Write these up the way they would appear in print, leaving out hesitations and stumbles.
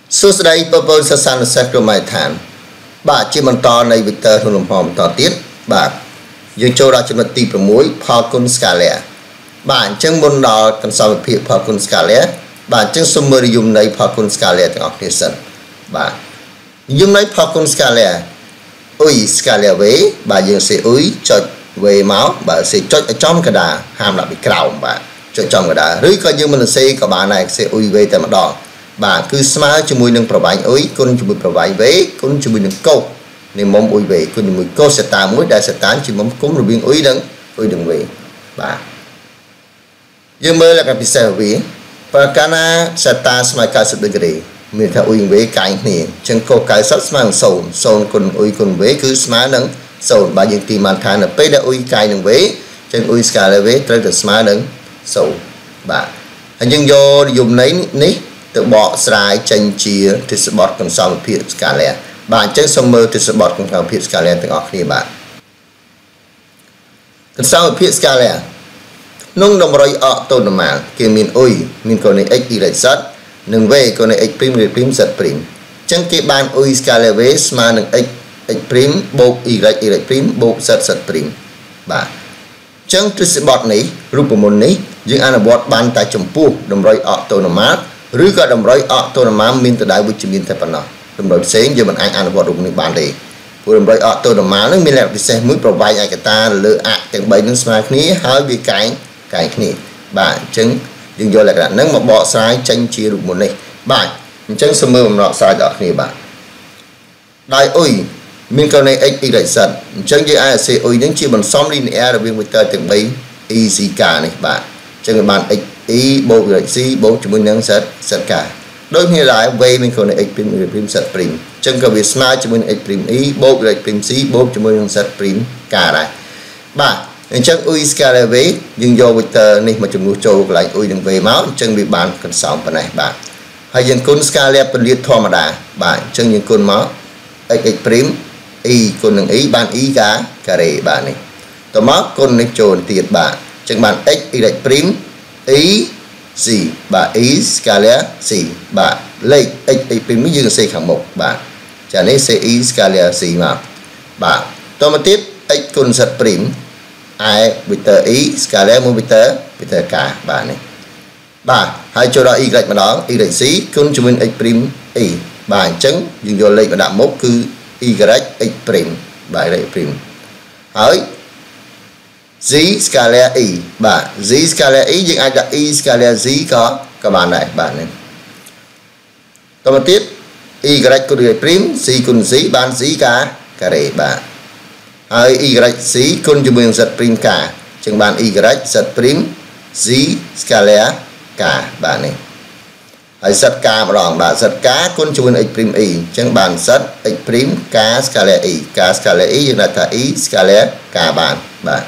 số đây bơ sơ san sẽ có mai thản bà chỉ bằng to này Victor thôn lồng hòm to tiết bà dương châu ra cho nó tìm được muối Falcon Scalia bạn chân môn đỏ cần sau việc Falcon Scalia bạn chân summary dùng này Falcon Scaliaទាំងអស់គ្នាសិនបាទយើងនៅ Falcon Scalia អ៊ុយ Scalia វេបាទយើងសេអ៊ុយចុចវេមកបាទសេចុចឲ្យចំកដាហាមដាក់ពីក្រោមបាទចុចចំកដាឬក៏យើងមិនសេក៏បានដែរសេអ៊ុយវេតែម្ដងបាទគឺស្មើជាមួយនឹងប្រវែងអ៊ុយគុណជាមួយប្រវែងវេគុណជាមួយនឹងកូសនៃមុំអ៊ុយវេគុណជាមួយកូសសេតាមួយដែលសេតាជាមុំគុំរវាងអ៊ុយនិងវេបាទយើងមើលលក្ខណៈពិសេសវាបើកាលណាសេតាស្មើ90ដឺក្រេមានថាអ៊ុយវេកែងគ្នាអញ្ចឹងកូស90ស្មើនឹង0 0គុណអ៊ុយគុណវេគឺស្មើនឹង0បាទយើងទីបានថានៅពេលដែលអ៊ុយកែងនឹងវេអញ្ចឹងអ៊ុយ Scalia វេត្រូវតែស្មើនឹង0បាទហើយយើងយកនិយមន័យនេះទៅបកស្រាយចេញជាទិសបទកន្សោមភាព Scalia បាទអញ្ចឹងសូមមើលទិសបទកន្សោមភាព Scalia ទាំងអស់គ្នាបាទកន្សោមភាព Scalia ក្នុងតម្រុយអកតូនម៉ាល់គេមានអ៊ុយមានកូនី x y z និង v កូនី x' z' អញ្ចឹងគេបានអ៊ុយ Scalia v ស្មើនឹង x x' បូក y y' បូក z z' បាទអញ្ចឹងទិសបទនេះរូបមន្តនេះយើងអនុវត្តបានតែចំពោះតម្រុយអកតូនម៉ាល់ឬក៏តម្រុយអកតូនម៉ាល់មានតដៅវិជ្ជមានតែប៉ុណ្ណោះតម្រុយផ្សេងយើងមិនអាចអនុវត្តរូបនេះបានទេព្រោះតម្រុយអកតូនម៉ាល់នឹងមានលក្ខណៈពិសេសមួយប្រវែងឯកតាលើអកទាំង3នឹងស្មើគ្នាហើយវាកែងគ្នាបាទអញ្ចឹងយើងយកលក្ខណៈហ្នឹងមកបកស្រាយចេញជារូបមន្តនេះបាទអញ្ចឹងសូមមើលបំណងស្រាយដល់គ្នាបាទដោយអ៊ុយមានកូនី x y z អញ្ចឹងយើងអាចសេអ៊ុយនឹងជាបន្សំ linear រវាង vector ទាំង3 e z k នេះបាទអញ្ចឹងបាន x e បូក y c បូកជាមួយនឹង z k ដូចគ្នាដែរ v មានកូនី x' y' z' អញ្ចឹងក៏វាស្មើជាមួយនឹង x' e បូក y' c បូកជាមួយនឹង z' k ដែរបាទអញ្ចឹងអ៊ុយ Scalia v យើងយក vector នេះមកចំនួនចូលកន្លែងអ៊ុយនិង v មកអញ្ចឹងវាបានកន្សោមប៉ុណ្ណេះបាទហើយយើងគុណ Scalia ពន្លាតធម្មតាបាទអញ្ចឹងយើងគុណមក x x' e គុណនឹង e បាន e ការ៉េបាទនេះតមកគុណនេះចូលទៀតបាទអញ្ចឹងបាន x y' e c បាទ e Scalia c បាទលេខ x x' នេះយើងសេខាងមុខបាទចានេះសេ e Scalia c មកបាទតមកទៀត x គុណ z' ai vector y Scalia មួយ vector k បាទនេះបាទហើយចូលដល់ y ម្ដង y c គុណជាមួយ x' e បាទអញ្ចឹងយើងយកលេខមកដាក់មុខគឺ y x' បាទ y' ហើយ z Scalia e បាទ z Scalia e យើងអាចដាក់ e Scalia z ក៏បានដែរបាទនេះតទៅទៀត y គុណ y' c គុណ z បាន z ការ៉េបាទហើយ y c គុណជាមួយនឹង z' k ចឹងបាន y z' z Scalia k បាទនេះហើយ z k ម្ដងបាទ z k គុណជាមួយនឹង x' e ចឹងបាន z x' k Scalia e k Scalia e យើងដាក់ថា e Scalia k បានបាទ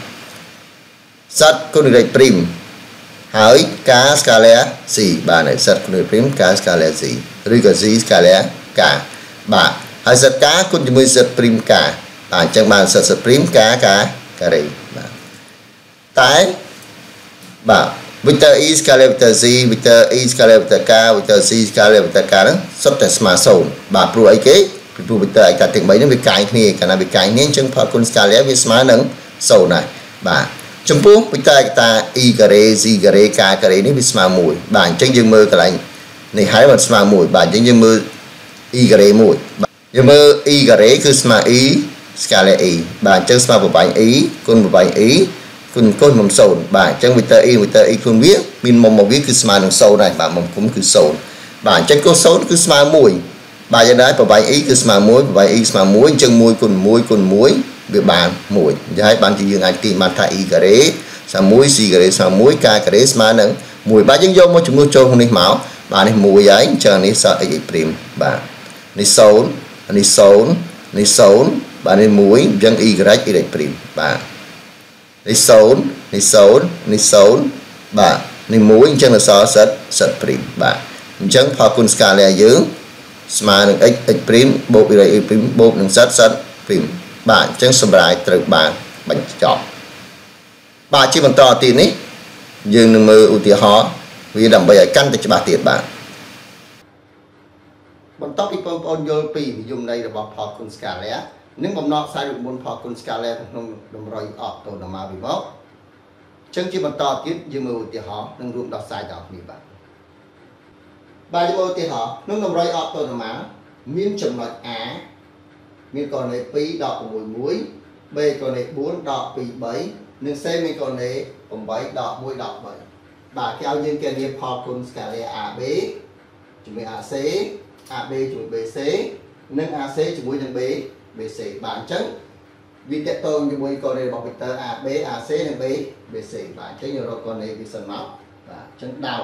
z គុណ y' ហើយ k Scalia c បាទនេះ z គុណ y' k Scalia c ឬក៏ z Scalia k បាទហើយ z k គុណជាមួយ z' k បាទអញ្ចឹងបាន z' k ការ៉េបាទតែបាទ vector e Scalia vector z vector e Scalia vector k vector z Scalia vector k ហ្នឹងសុទ្ធតែស្មើ0បាទព្រោះអីគេព្រោះ vector ឯកតាទាំង3ហ្នឹងវាកែងគ្នាកាលណាវាកែងគ្នាអញ្ចឹងផលគុណ Scalia វាស្មើនឹង0ដែរបាទចំពោះ vector ឯកតា e ការ៉េ z ការ៉េ k ការ៉េនេះវាស្មើ1បាទអញ្ចឹងយើងមើលកន្លែងនេះហើយវាស្មើ1បាទអញ្ចឹងយើងមើល e ការ៉េ1បាទយើងមើល e ការ៉េគឺស្មើ e Scalia e បាទអញ្ចឹងស្មើប្រវែង e គុណប្រវែង e គុណគុណមុំ0បាទអញ្ចឹង vector e គុណវាមានមុំមកវាគឺស្មើនឹង0ដែរបាទមុំគុំគឺ0បាទអញ្ចឹងគុណ0គឺស្មើ1បាទយ៉ាងដែរប្រវែង e គឺស្មើ1ប្រវែង e ស្មើ1អញ្ចឹង1គុណ1គុណ1វាបាន1អញ្ចឹងហើយបានជាយើងអាចទាញបានថា e ការ៉េស្មើ1 c ការ៉េស្មើ1 k ការ៉េស្មើនឹង1បាទយើងយកមកចំនួនចូលក្នុងនេះមកបាទនេះ1ហើយអញ្ចឹងនេះសល់ x' បាទនេះ0នេះ0នេះ0បាទនេះ1អញ្ចឹង y y' បាទនេះ0នេះ0នេះ0បាទនេះ1អញ្ចឹងសល់ z' បាទអញ្ចឹងផលគុណ Scalia យើងស្មើនឹង x x' បូក y' បូកនឹង z' បាទអញ្ចឹងសម្រាប់ត្រូវបានបញ្ចប់បាទជាបន្តទៀតនេះយើងនឹងមើលឧទាហរណ៍វាដើម្បីឲ្យកាន់តែច្បាស់ទៀតបាទបន្ទាប់ពីបងប្អូនយល់ពីនិយមន័យរបស់ផលគុណ scalar និងបំណងខ្សែរូបមន្តផលគុណ scalar ក្នុងតម្រុយអបតូនមកពីមកចឹងជាបន្តទៀតយើងមើលឧទាហរណ៍និងរួមដោះស្រាយដល់គ្នាបាទយើងមើលឧទាហរណ៍ក្នុងតម្រុយអបតូនមកមានចំណុច A មានករណី2ដក6 1 B ករណី4ដក2 3និង C មានករណី8ដក1ដក3បាទគេឲ្យយើងគណនាផលគុណ scalar AB ជាមួយ AC AB ជាមួយ BC និង AC ជាមួយនឹង BC បាទអញ្ចឹងវាតកតងជាមួយករណីរបស់ vector AB AC និង BC បាទអញ្ចឹងយើងរកករណីវាសិនមកបាទអញ្ចឹងដោយ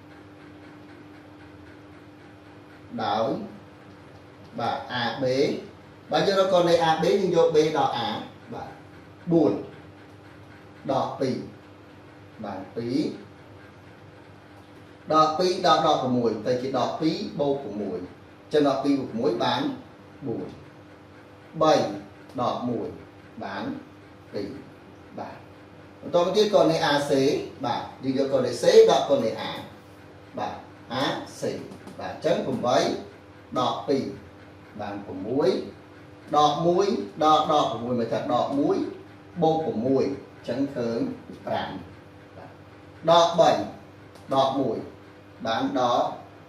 បាទ AB បាទយើងរកករណី AB យើងយក B ដល់ A បាទ4ដល់2បាទ2ដល់2ដល់6ទៅជាដល់2បូក6ចឹងដល់2បូក6បាន4 3ដល់1បាន2បាទបន្តមកទៀតករណី AC បាទយើងយកករណី C ដល់ករណី A បាទ AC បាទអញ្ចឹង8ដល់2បាន6ដល់1ដល់6មកថាដល់1បូក6អញ្ចឹងឃើញ5បាទដល់3ដល់1បានដល់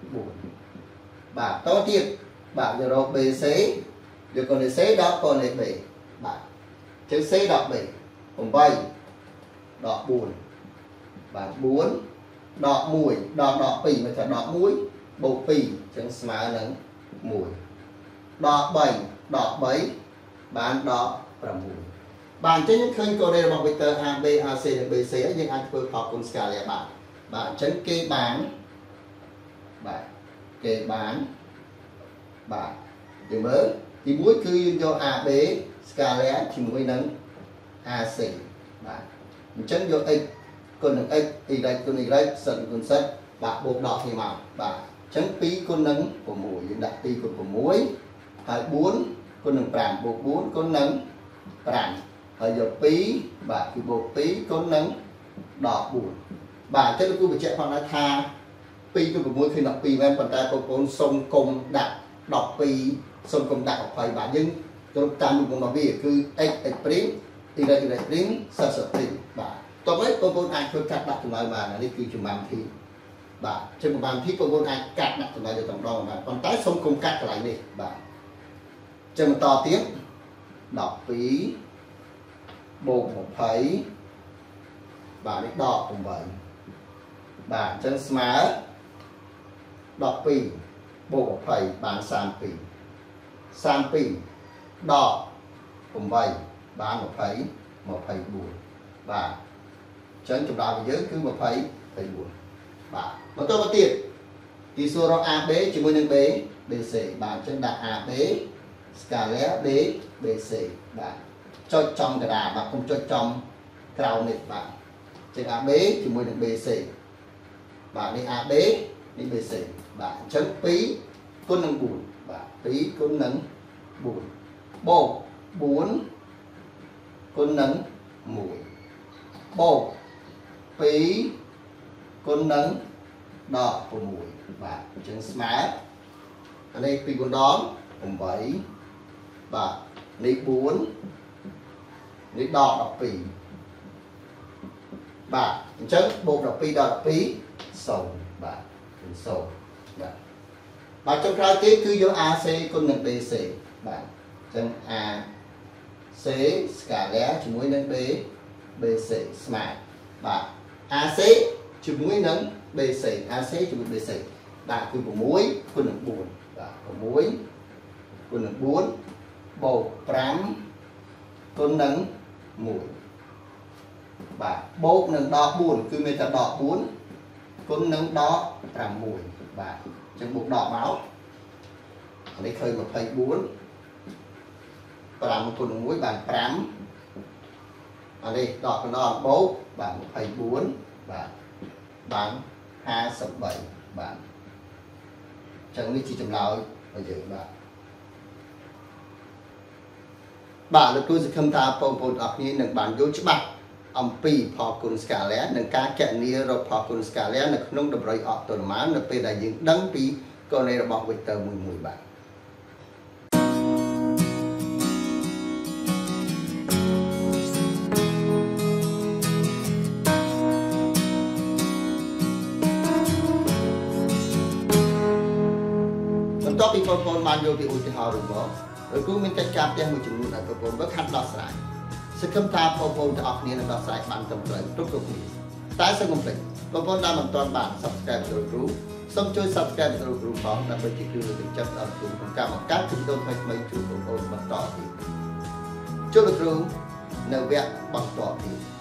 4បាទតទៀតបាទយើងរក BC យកករណី C ដល់ករណី B បាទអញ្ចឹង C ដល់ B 8ដល់4បាទ4ដល់1ដល់2មកថាដល់1បូក2អញ្ចឹងស្មើនឹង1ដល់3ដល់3បានដល់6បាទអញ្ចឹងយើងឃើញករណីរបស់ vector AB AC និង BC ហើយយើងអាចធ្វើផលគុណ scalar បានបាទអញ្ចឹងគេបានបាទបាទយើងមើលទី1គឺយើងយក AB scalar ជាមួយនឹង AC បាទអញ្ចឹងយក x គុណនឹង x y គុណ y សិតគុណសិតបាទបូកដកគ្នាមកបាទអញ្ចឹង2គុណនឹង6យើងដាក់2គុណ6ហើយ4គុណនឹង5បូក4គុណនឹង5ហើយយក2បាទគឺបូក2គុណនឹង14បាទអញ្ចឹងលោកគ្រូបញ្ជាក់ផងដែរថា2គុណ6គឺ12មែនប៉ុន្តែបងប្អូនសុំគុំដាក់12សុំគុំដាក់20បាទយើងគ្រប់តាមមុខរបស់វាគឺ x x' y y' សិតសិតបាទតោះហើយបងប្អូនអាចធ្វើកាត់ដាក់ចម្លើយបាននេះគឺចំណាំធីបាទជាប្រហែលធីបងប្អូនអាចកាត់ដាក់ចម្លើយទៅម្ដងបាទប៉ុន្តែសុំគុំកាត់កន្លែងនេះបាទចឹងបន្តទៀត12បូក20បាទនេះដក8បាទអញ្ចឹងស្មើ12បូក20បាន32ដក8បាន20 24បាទអញ្ចឹងចម្លើយរបស់យើងគឺ24បាទបន្តមកទៀតទីសួររក AB ជាមួយនឹង BC បាទអញ្ចឹងដាក់ AB scalar BC បាទចុចចំកណ្ដាលបាទកុំចុចចំក្រោមនេះបាទអញ្ចឹង AB ជាមួយនឹង BC បាទនេះ AB នេះ BC បាទអញ្ចឹង2គុណនឹង4បាទ2គុណនឹង4បូក4គុណនឹង1បូក2គុណនឹងដល់6បាទអញ្ចឹងស្មើអានេះ2គុណដល់8បាទនេះ4នេះដល់12បាទអញ្ចឹងបូក12ដល់12 0បាទ0បាទចុងក្រោយទៀតគឺយក AC គុណនឹង BC បាទអញ្ចឹង AC scalar ជាមួយនឹង BC ស្មើបាទ AC ជាមួយនឹង BC AC ជាមួយ BC បាទគឺ6គុណនឹង4បាទ6គុណនឹង4បូក5គុណនឹង1បាទបូកនឹងដល់4គឺមានតែដល់4គុណនឹងដល់6បាទអញ្ចឹងបូកដកមកនេះឃើញ24 5គុណនឹង1បាន5អានេះដកកណ្ដោបូកបាទ24បាទបាន53បាទអញ្ចឹងនេះជាចម្លើយរបស់យើងបាទលោកគ្រូសង្ឃឹមថាបងប្អូនអរគ្នានឹងបានយល់ច្បាស់អំពីផលគុណ scalar និងការគណនារកផលគុណ scalar នៅក្នុងតម្រុយអបតូនម៉ាល់នៅពេលដែលយើងដឹងពីករណីរបស់ vector មួយបាទបន្ទាប់ពីបងប្អូនបានយកពីឧទាហរណ៍របស់លោកគ្រូមានកិច្ចការផ្ទះមួយចំនួនឲ្យបងប្អូនមើលខាត់ដោះស្រាយសង្ឃឹមថាបងប្អូនទាំងអស់គ្នានឹងដោះស្រាយបានត្រឹមត្រូវគ្រប់គ្នាតែសូមកុំភ្លេចបងប្អូនដែលមិនទាន់បាន Subscribe វីដេអូគ្រូសូមជួយ Subscribe វីដេអូគ្រូផងដើម្បីជាជួយលើកទឹកចិត្តដល់គ្រូក្នុងការបង្កើតវីដេអូថ្មីៗជូនបងប្អូនបន្តទៀតជួបលោកគ្រូនៅវគ្គបន្តទៀត